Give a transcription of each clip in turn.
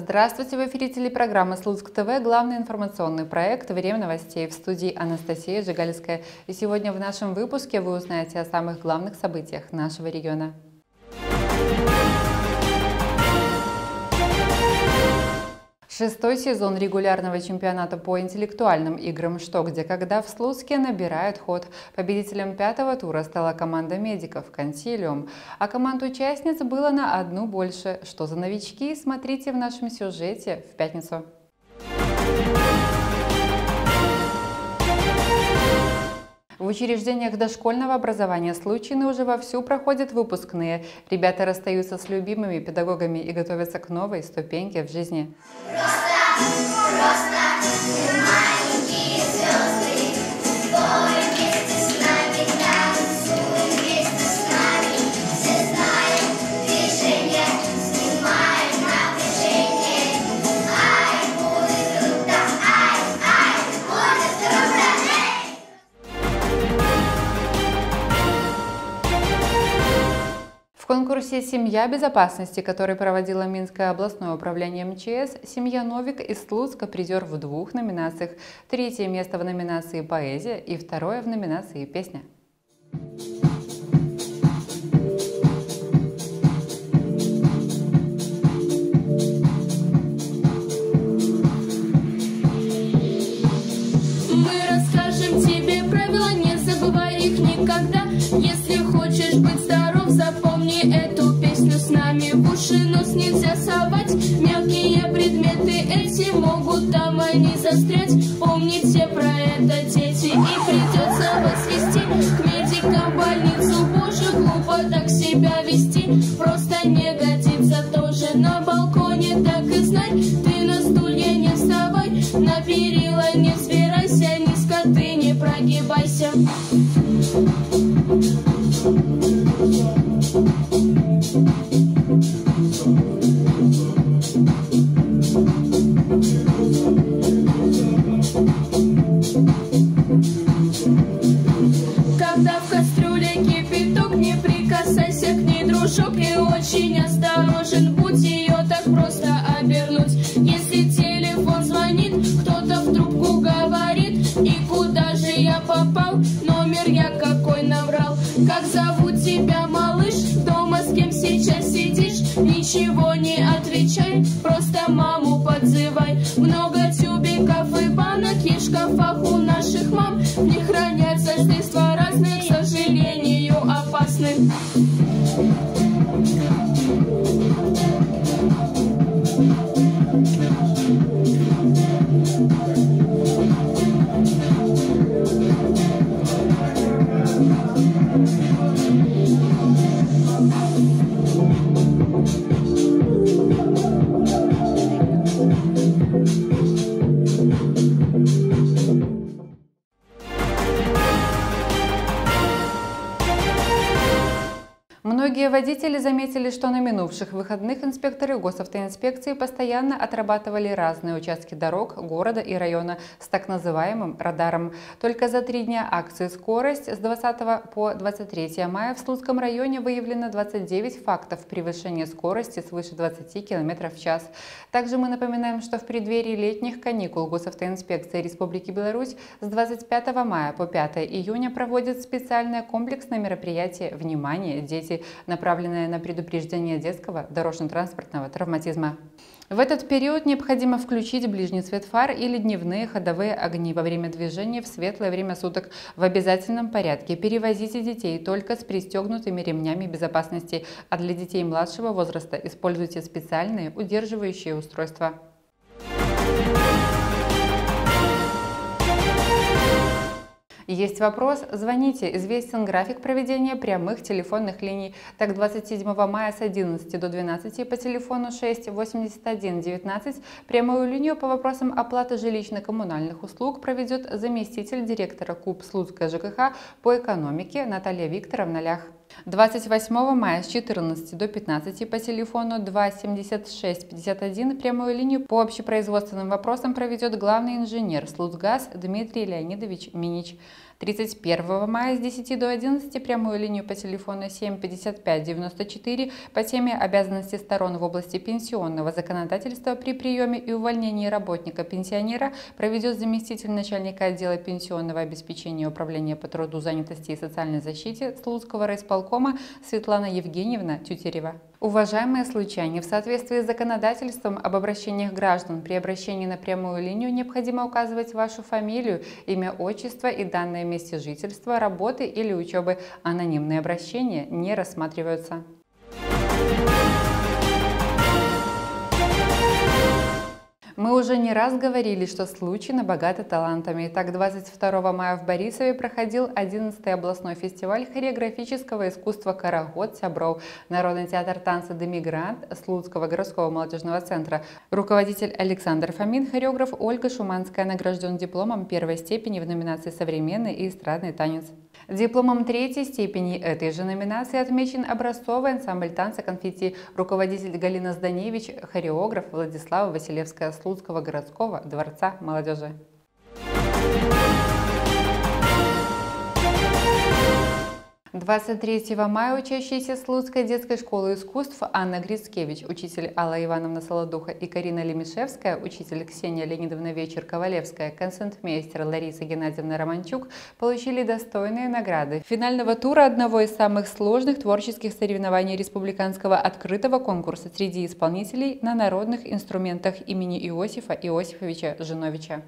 Здравствуйте, в эфире телепрограммы Слуцк ТВ, главный информационный проект «Время новостей», в студии Анастасия Жигалевская. И сегодня в нашем выпуске вы узнаете о самых главных событиях нашего региона. Шестой сезон регулярного чемпионата по интеллектуальным играм «Что, где, когда» в Слуцке набирает ход. Победителем пятого тура стала команда медиков «Консилиум», а команд участниц было на одну больше. Что за новички, смотрите в нашем сюжете в пятницу. В учреждениях дошкольного образования Случины уже вовсю проходят выпускные. Ребята расстаются с любимыми педагогами и готовятся к новой ступеньке в жизни. В конкурсе «Семья безопасности», который проводило Минское областное управление МЧС, семья Новик из Слуцка призер в двух номинациях. Третье место в номинации «Поэзия» и второе в номинации «Песня». Мы расскажем тебе правила, не забывай их никогда. Если хочешь быть здоров, запомни эту песню с нами. В уши нос нельзя совать, мелкие предметы эти могут там они застрять. Помните про это, дети, и придется вас вести к медикам в больницу. Боже, глупо так себя вести, просто не годится тоже. На балконе так и знай, ты на стулья не вставай, на перила не взбирайся, низко ты не прогибайся. Когда в кастрюле кипяток, не прикасайся к ней, дружок, и очень осторожен будь ее так просто обернуть. Если телефон звонит, кто-то в трубку говорит, и куда же я попал, номер я какой наврал. Как зовут тебя, малыш, дома с кем сейчас сидишь, ничего не отвечай, просто маму подзывай. Много тюбиков и банок есть в шкафах у наших мам, в них хранятся средства разные, к сожалению, опасны. Многие водители заметили, что на минувших выходных инспекторы госавтоинспекции постоянно отрабатывали разные участки дорог города и района с так называемым радаром. Только за 3 дня акции «Скорость» с 20 по 23 мая в Слуцком районе выявлено 29 фактов превышения скорости свыше 20 км в час. Также мы напоминаем, что в преддверии летних каникул госавтоинспекция Республики Беларусь с 25 мая по 5 июня проводит специальное комплексное мероприятие «Внимание, дети», направленное на предупреждение детского дорожно-транспортного травматизма. В этот период необходимо включить ближний свет фар или дневные ходовые огни во время движения в светлое время суток в обязательном порядке. Перевозите детей только с пристегнутыми ремнями безопасности, а для детей младшего возраста используйте специальные удерживающие устройства. Есть вопрос? Звоните. Известен график проведения прямых телефонных линий. Так, 27 мая с 11 до 12 по телефону 6 81 19 прямую линию по вопросам оплаты жилищно-коммунальных услуг проведет заместитель директора КУП Слуцкая ЖКХ по экономике Наталья Викторовна Лях. 28 мая с 14 до 15 по телефону 27651 прямую линию по общепроизводственным вопросам проведет главный инженер «Слуцгаз» Дмитрий Леонидович Минич. 31 мая с 10 до 11 прямую линию по телефону 75594 по теме обязанности сторон в области пенсионного законодательства при приеме и увольнении работника-пенсионера проведет заместитель начальника отдела пенсионного обеспечения Управления по труду, занятости и социальной защите Слуцкого райисполкома Светлана Евгеньевна Тютерева. Уважаемые случайные, в соответствии с законодательством об обращениях граждан при обращении на прямую линию необходимо указывать вашу фамилию, имя, отчество и данное месте жительства, работы или учебы. Анонимные обращения не рассматриваются. Мы уже не раз говорили, что Случино богато талантами. Так, 22 мая в Борисове проходил 11-й областной фестиваль хореографического искусства «Карагод Сябров». Народный театр танца «Демигрант» Слуцкого городского молодежного центра. Руководитель Александр Фомин, хореограф Ольга Шуманская награжден дипломом первой степени в номинации «Современный и эстрадный танец». Дипломом третьей степени этой же номинации отмечен образцовый ансамбль танца «Конфетти», руководитель Галина Зданевич, хореограф Владислава Василевская Слуцкого городского дворца молодежи. 23 мая учащиеся Слуцкой детской школы искусств Анна Грицкевич, учитель Алла Ивановна Солодуха и Карина Лемешевская, учитель Ксения Леонидовна Вечер-Ковалевская, концертмейстер Лариса Геннадьевна Романчук получили достойные награды финального тура одного из самых сложных творческих соревнований республиканского открытого конкурса среди исполнителей на народных инструментах имени Иосифа Иосифовича Жиновича.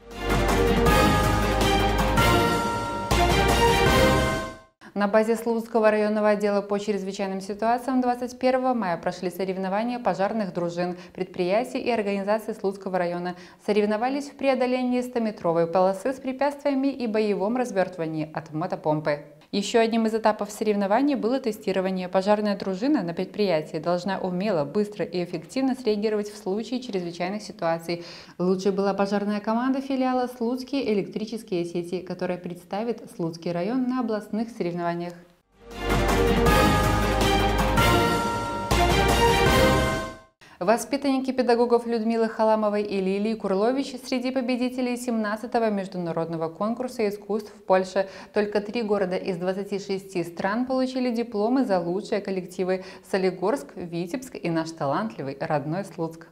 На базе Слуцкого районного отдела по чрезвычайным ситуациям 21 мая прошли соревнования пожарных дружин, предприятий и организаций Слуцкого района. Соревновались в преодолении 100-метровой полосы с препятствиями и боевом развертывании от мотопомпы. Еще одним из этапов соревнований было тестирование. Пожарная дружина на предприятии должна умело, быстро и эффективно среагировать в случае чрезвычайных ситуаций. Лучшей была пожарная команда филиала «Слуцкие электрические сети», которая представит Слуцкий район на областных соревнованиях. Воспитанники педагогов Людмилы Халамовой и Лилии Курлович среди победителей 17-го международного конкурса искусств в Польше. Только 3 города из 26 стран получили дипломы за лучшие коллективы: Солигорск, Витебск и наш талантливый родной Слуцк.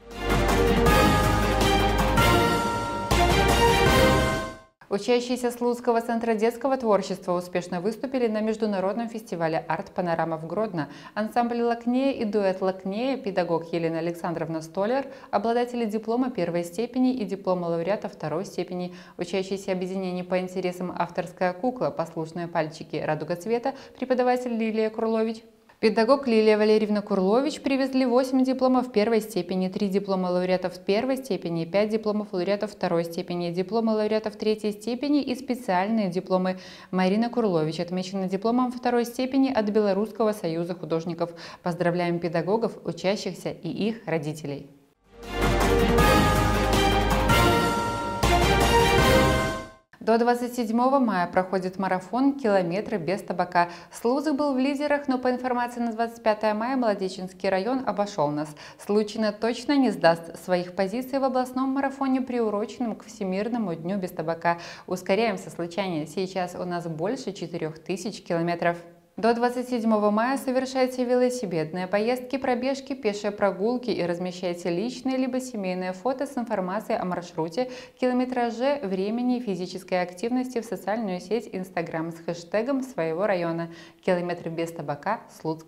Учащиеся Слуцкого центра детского творчества успешно выступили на международном фестивале «Арт-панорама» в Гродно. Ансамбль «Лакнея» и дуэт «Лакнея», педагог Елена Александровна Столяр, обладатели диплома первой степени и диплома лауреата второй степени, учащиеся объединений по интересам «Авторская кукла», «Послушные пальчики», «Радуга цвета», преподаватель Лилия Курлович. Педагог Лилия Валерьевна Курлович привезли 8 дипломов первой степени, 3 диплома лауреатов первой степени, 5 дипломов лауреатов второй степени, дипломы лауреатов третьей степени и специальные дипломы. Марина Курлович отмечена дипломом второй степени от Белорусского союза художников. Поздравляем педагогов, учащихся и их родителей. До 27 мая проходит марафон «Километры без табака». Слуцк был в лидерах, но по информации на 25 мая Молодеченский район обошел нас. Случино точно не сдаст своих позиций в областном марафоне, приуроченном к Всемирному дню без табака. Ускоряемся, случайно. Сейчас у нас больше 4000 километров. До 27 мая совершайте велосипедные поездки, пробежки, пешие прогулки и размещайте личные либо семейные фото с информацией о маршруте, километраже, времени и физической активности в социальную сеть Instagram с хэштегом своего района. Километры без табака, Слуцк.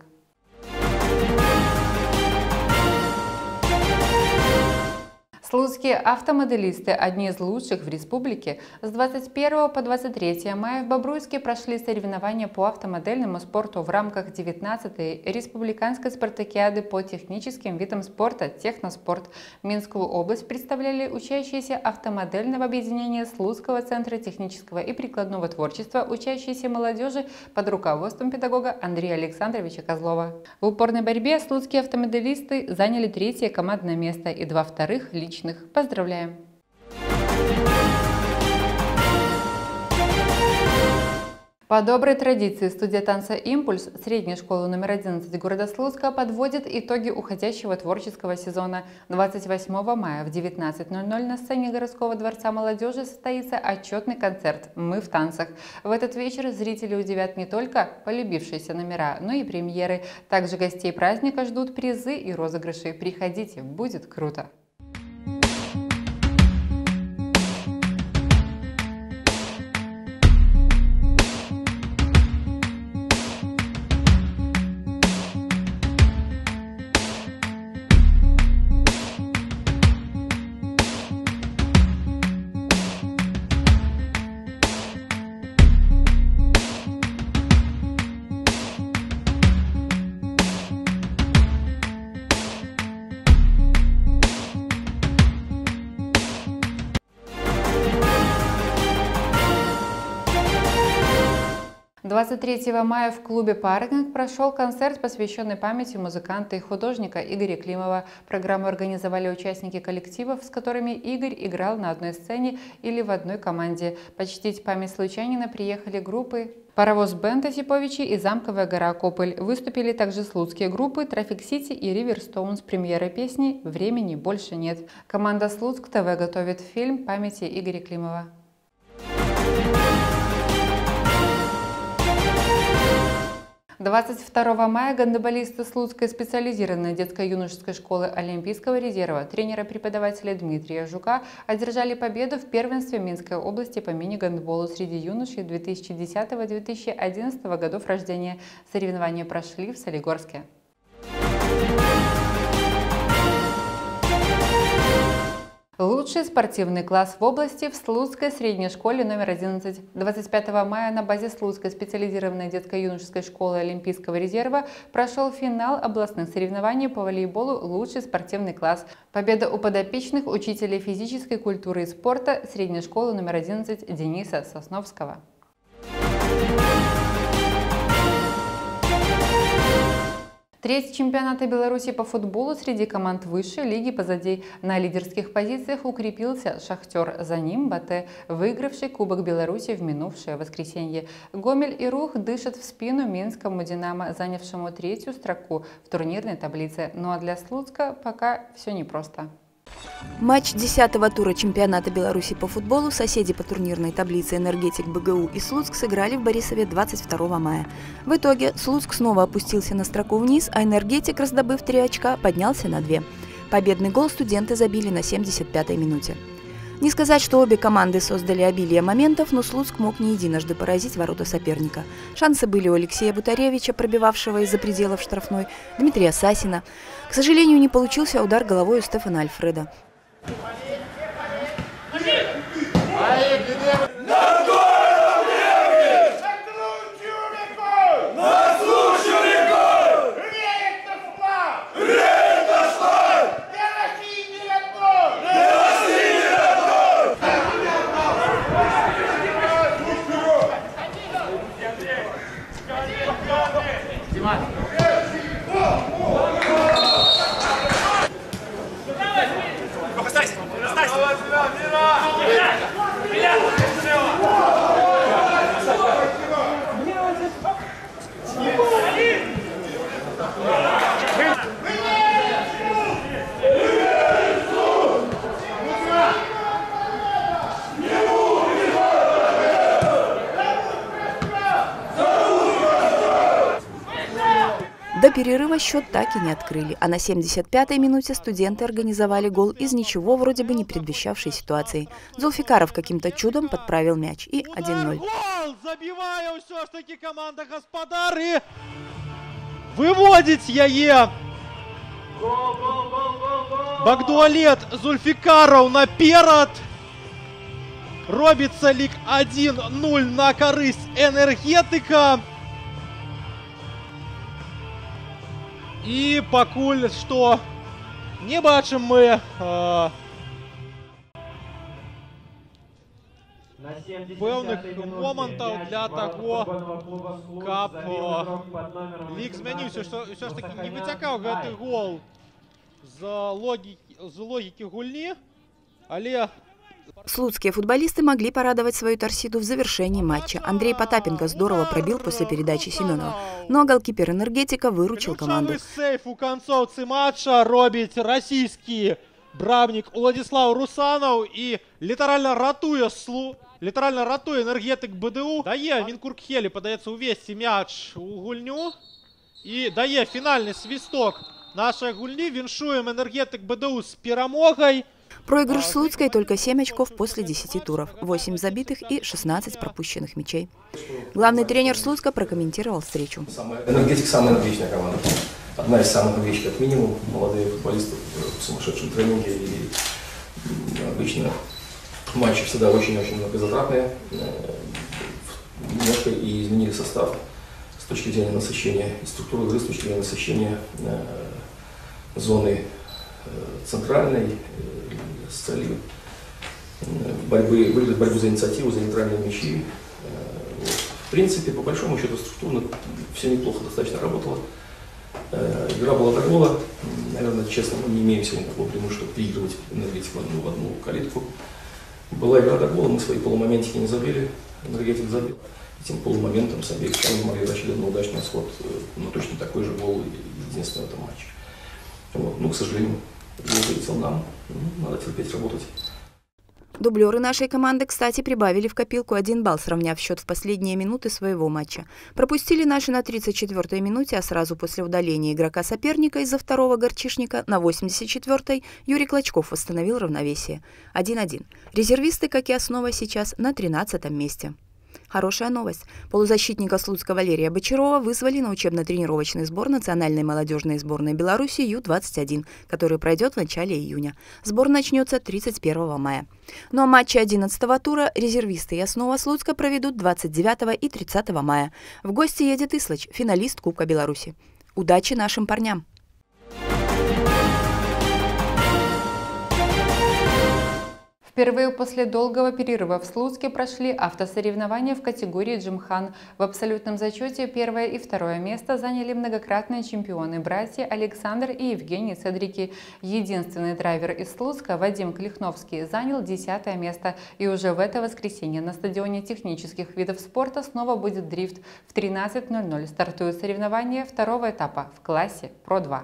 Слуцкие автомоделисты, одни из лучших в республике, с 21 по 23 мая в Бобруйске прошли соревнования по автомодельному спорту в рамках 19-й республиканской спартакиады по техническим видам спорта «Техноспорт». Минскую область представляли учащиеся автомодельного объединения Слуцкого центра технического и прикладного творчества, учащиеся молодежи под руководством педагога Андрея Александровича Козлова. В упорной борьбе слуцкие автомоделисты заняли 3-е командное место и 2 вторых личных. Поздравляем! По доброй традиции студия танца «Импульс» средней школы номер 11 города Слуцка подводит итоги уходящего творческого сезона. 28 мая в 19:00 на сцене городского дворца молодежи состоится отчетный концерт «Мы в танцах». В этот вечер зрители удивят не только полюбившиеся номера, но и премьеры. Также гостей праздника ждут призы и розыгрыши. Приходите, будет круто! «23 мая в клубе «Паркинг» прошел концерт, посвященный памяти музыканта и художника Игоря Климова. Программу организовали участники коллективов, с которыми Игорь играл на одной сцене или в одной команде. Почтить память случайнина приехали группы «Паровоз Бенд» Осиповичи и «Замковая гора Кополь». Выступили также слуцкие группы «Трафик Сити» и «Риверстоун» с премьерой песни «Времени больше нет». Команда «Слуцк ТВ» готовит фильм памяти Игоря Климова. 22 мая гандболисты Слуцкой специализированной детско-юношеской школы Олимпийского резерва тренера-преподавателя Дмитрия Жука одержали победу в первенстве Минской области по мини-гандболу среди юношей 2010-2011 годов рождения. Соревнования прошли в Солигорске. Лучший спортивный класс в области в Слуцкой средней школе номер 11. 25 мая на базе Слуцкой специализированной детско-юношеской школы Олимпийского резерва прошел финал областных соревнований по волейболу «Лучший спортивный класс». Победа у подопечных учителей физической культуры и спорта средней школы номер 11 Дениса Сосновского. Третий чемпионат Беларуси по футболу среди команд высшей лиги позади. На лидерских позициях укрепился «Шахтер», за ним «Батэ», выигравший Кубок Беларуси в минувшее воскресенье. Гомель и Рух дышат в спину минскому «Динамо», занявшему третью строку в турнирной таблице. Ну а для Слуцка пока все непросто. Матч 10-го тура чемпионата Беларуси по футболу соседи по турнирной таблице «Энергетик», БГУ и Слуцк сыграли в Борисове 22 мая. В итоге Слуцк снова опустился на строку вниз, а «Энергетик», раздобыв 3 очка, поднялся на 2. Победный гол студенты забили на 75-й минуте. Не сказать, что обе команды создали обилие моментов, но Слуцк мог не единожды поразить ворота соперника. Шансы были у Алексея Бутаревича, пробивавшего из-за пределов штрафной, Дмитрия Сасина. К сожалению, не получился удар головой у Стефана Альфреда. До перерыва счет так и не открыли, а на 75-й минуте студенты организовали гол из ничего вроде бы не предвещавшей ситуации. Зульфикаров каким-то чудом подправил мяч и 1-0. Гол! Забиває все ж таки команда Господар и выводит яе. Багдуалет Зульфикаров наперед. Робится лик 1-0 на користь Энергетика. І пакуль што не бачым мы пэўных момантаў для таго, каб лік змяніўся, што ўсё ж таки не выцякаў гэты гол з логікі гульні, але Слуцкие футболисты могли порадовать свою торсиду в завершении матча. Андрей Потапенко здорово пробил после передачи Семенова. Ну а голкипер «Энергетика» выручил команду. Сейф у концовці матча робить російський бравник Владислав Русанов і літерально ратує «Енергетик» БДУ. Дає Мінкуркхелі, подається у Весті м'яч у гульню. І дає фінальний свисток нашей гульни. Віншуем «Энергетик» БДУ с перемогой. Проигрыш Слуцкой только 7 очков после 10 туров, 8 забитых и 16 пропущенных мячей. Главный тренер Слуцка прокомментировал встречу. «Энергетик» самая энергичная команда. Одна из самых энергичных, как минимум. Молодые футболисты в сумасшедшем тренинге. И обычно матчи всегда очень-очень многозатратные. Немножко и изменили состав с точки зрения насыщения и структуры игры, с точки зрения насыщения зоны центральной с целью выиграть борьбу за инициативу, за нейтральные мячи. В принципе, по большому счету, структурно все неплохо достаточно работало. Игра была до гола. Наверное, честно, мы не имеем сегодня такого преимущества, чтобы переигрывать «Энергетик» в одну калитку. Была игра до гола, мы свои полумоментики не забили, «Энергетик» забил. Этим полумоментом с обеих сторон могли рассчитывать на удачный исход, но точно такой же гол единственный в этом матче. Вот. Ну, к сожалению, гол вылетел нам, надо терпеть, работать. Дублеры нашей команды, кстати, прибавили в копилку 1 балл, сравняв счет в последние минуты своего матча. Пропустили наши на 34-й минуте, а сразу после удаления игрока соперника из-за второго горчишника на 84-й Юрий Клочков восстановил равновесие. 1-1. Резервисты, как и основа, сейчас на 13-м месте. Хорошая новость. Полузащитника Слуцка Валерия Бочарова вызвали на учебно-тренировочный сбор национальной молодежной сборной Беларуси Ю-21, который пройдет в начале июня. Сбор начнется 31 мая. Ну а матчи 11-го тура резервисты и основа Слуцка проведут 29 и 30 мая. В гости едет Ислач, финалист Кубка Беларуси. Удачи нашим парням! Впервые после долгого перерыва в Слуцке прошли автосоревнования в категории «Джимхан». В абсолютном зачете первое и второе место заняли многократные чемпионы-братья Александр и Евгений Цедрики. Единственный драйвер из Слуцка Вадим Клихновский занял 10-е место. И уже в это воскресенье на стадионе технических видов спорта снова будет дрифт. В 13:00 стартуют соревнования второго этапа в классе Про-2.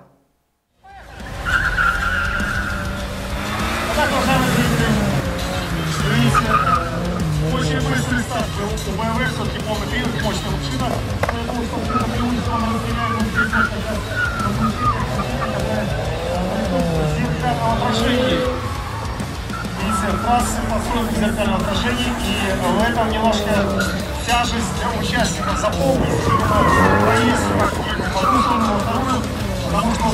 Очень быстрый старт был у БМВ, все-таки полный привод, мощная машина. Поэтому, собственно, преимущество мы разделяем зеркального отражения. Видите, трассы построены в зеркальном отражении, и в этом немножко тяжесть для участников заполнит. Проезд в одну сторону, во вторую, потому что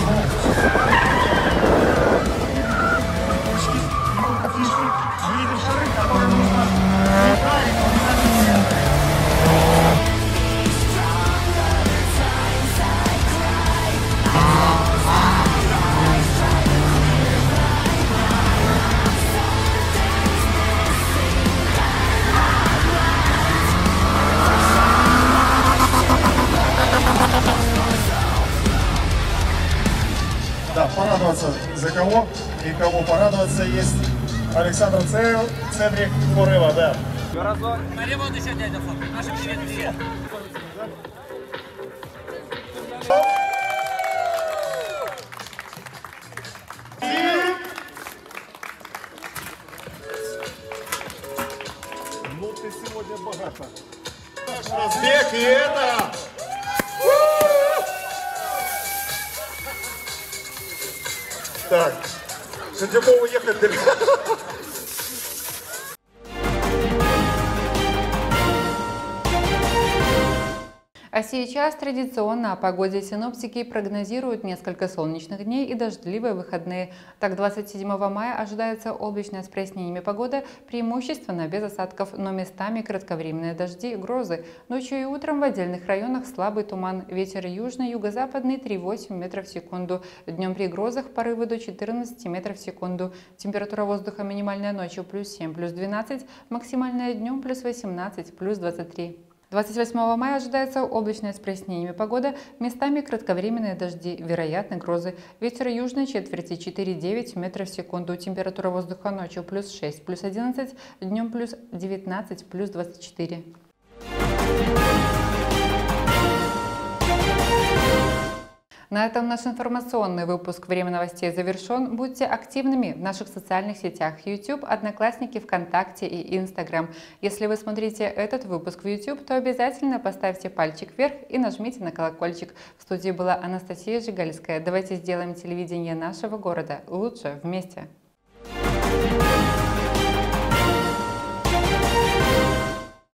да, порадоваться за кого и кого порадоваться есть. Александр Цедрик, Форева, да. Налево еще дядя фото. Наши привет. Ну ты сегодня богата. Наш разбег и это... Так, Шендюкову ехать далеко. А сейчас традиционно о погоде синоптики прогнозируют несколько солнечных дней и дождливые выходные. Так, 27 мая ожидается облачная с прояснениями погода, преимущественно без осадков, но местами кратковременные дожди и грозы. Ночью и утром в отдельных районах слабый туман. Ветер южный, юго-западный 3,8 метров в секунду. Днем при грозах порывы до 14 метров в секунду. Температура воздуха минимальная ночью +7, +12, максимальная днем +18, +23. 28 мая ожидается облачная с прояснениями погода, местами кратковременные дожди, вероятны грозы. Ветер южной четверти 4,9 метров в секунду. Температура воздуха ночью +6, +11, днем +19, +24. На этом наш информационный выпуск «Время новостей» завершен. Будьте активными в наших социальных сетях YouTube, Одноклассники, ВКонтакте и Instagram. Если вы смотрите этот выпуск в YouTube, то обязательно поставьте пальчик вверх и нажмите на колокольчик. В студии была Анастасия Жигальская. Давайте сделаем телевидение нашего города лучше вместе.